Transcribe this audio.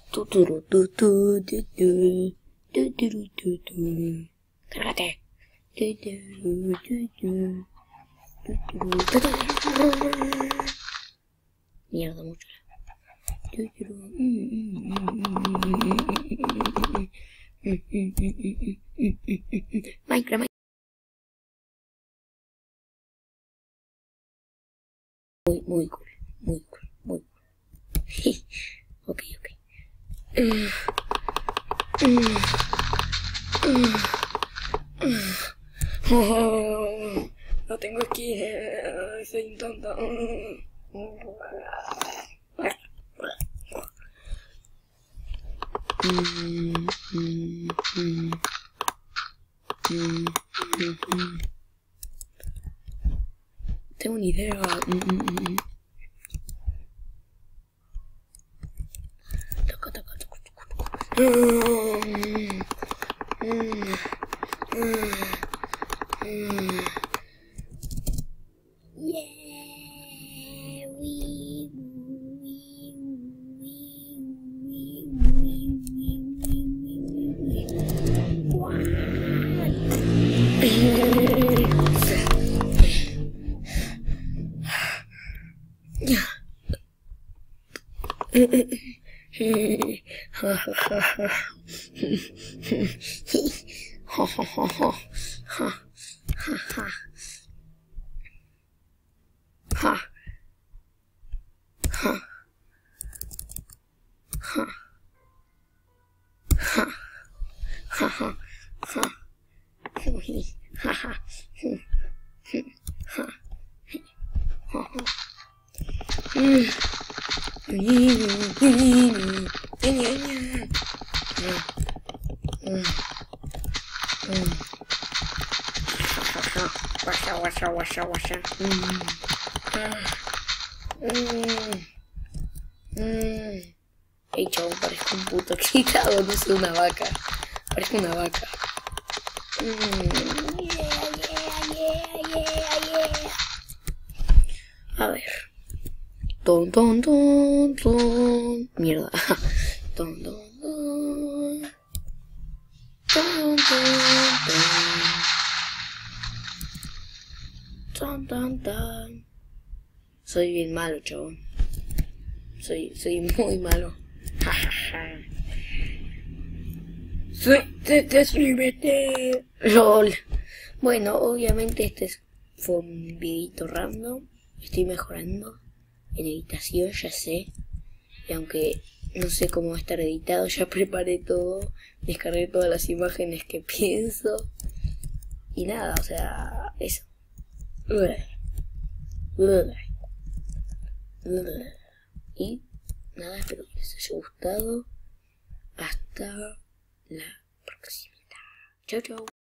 Tuturu, tutu, tutu, tuturu, tutu. Cárgate. Tuturu, tutu, tuturu, tutu. Mierda, mucho. Tuturu. Minecraft. Muy cool, muy cool, muy cool. Ok. No tengo esquina, soy un tonto. Tengo una idea. Washa. Hey, chabón, parezco un puto quitado, no soy una vaca. Parezco una vaca. Yeah. A ver. Ton. Mierda. Ton. Soy bien malo, chabón. Soy muy malo. Suscríbete. LOL. Bueno, obviamente fue un videito random. Estoy mejorando en editación, ya sé. Y aunque no sé cómo va a estar editado, ya preparé todo. Descargué todas las imágenes que pienso. Y nada, o sea, eso. Y nada, espero que les haya gustado. Hasta la próxima. Chau.